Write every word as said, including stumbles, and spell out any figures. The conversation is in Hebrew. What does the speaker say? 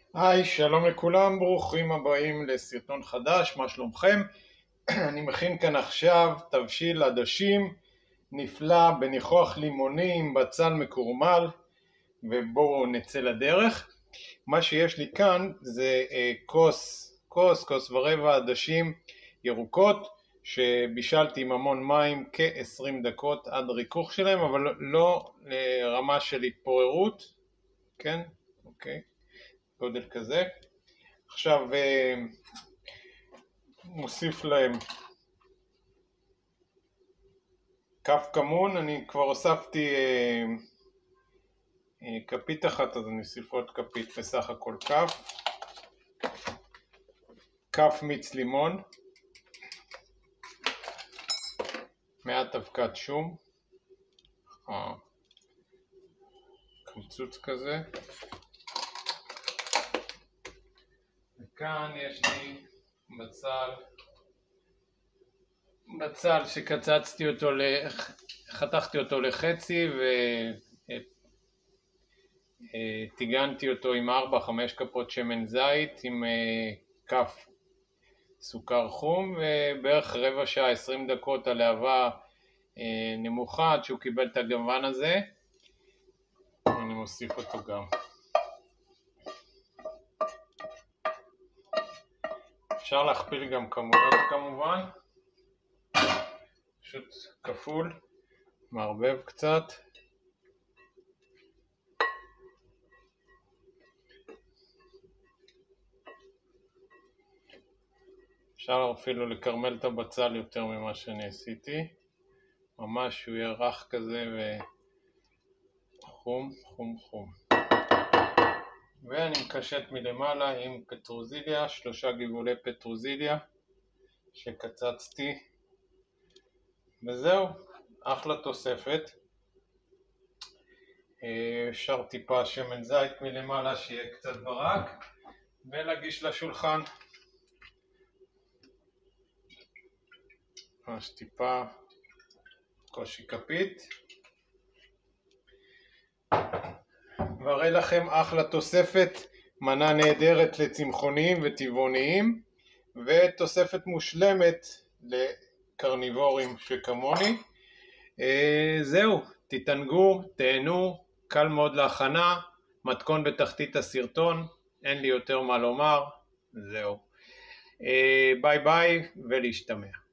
היי, שלום לכולם, ברוכים הבאים לסרטון חדש, מה שלומכם? אני מכין כאן עכשיו תבשיל עדשים נפלא בניחוח לימוני עם בצל מקורמל, ובואו נצא לדרך. מה שיש לי כאן זה אה, כוס, כוס, כוס ורבע עדשים ירוקות שבישלתי עם המון מים כ-עשרים דקות עד ריכוך שלהם, אבל לא לרמה של התפוררות, כן? אוקיי, גודל כזה. עכשיו מוסיף להם כף כמון, אני כבר הוספתי אה, אה, כפית אחת, אז אני אוסיף עוד כפית, בסך הכל כף, כף מיץ לימון, מעט אבקת שום, אה, קמצוץ כזה, וכאן יש לי בצל, בצל שקצצתי אותו, חתכתי אותו לחצי וטיגנתי אותו עם ארבע חמש כפות שמן זית עם כף סוכר חום, ובערך רבע שעה עשרים דקות על להבה נמוכה עד שהוא קיבל את הגוון הזה. אני מוסיף אותו גם. אפשר להכפיל גם כמויות כמובן, פשוט כפול, מערבב קצת. אפשר אפילו לקרמל את הבצל יותר ממה שאני עשיתי, ממש הוא יהיה רך כזה וחום חום חום. ואני מקשט מלמעלה עם פטרוזיליה, שלושה גבעולי פטרוזיליה שקצצתי, וזהו, אחלה תוספת. אפשר טיפה שמן זית מלמעלה שיהיה קצת ברק, ולהגיש לשולחן. ממש טיפה, קושי כפית. והראה לכם אחלה תוספת, מנה נהדרת לצמחוניים וטבעוניים, ותוספת מושלמת לקרניבורים שכמוני. זהו, תתענגו, תהנו, קל מאוד להכנה, מתכון בתחתית הסרטון, אין לי יותר מה לומר, זהו. ביי ביי ולהשתמע.